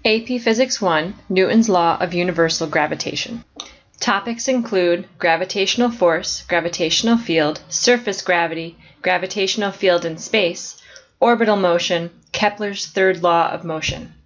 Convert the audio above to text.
AP Physics 1, Newton's Law of Universal Gravitation. Topics include gravitational force, gravitational field, surface gravity, gravitational field in space, orbital motion, Kepler's third law of motion.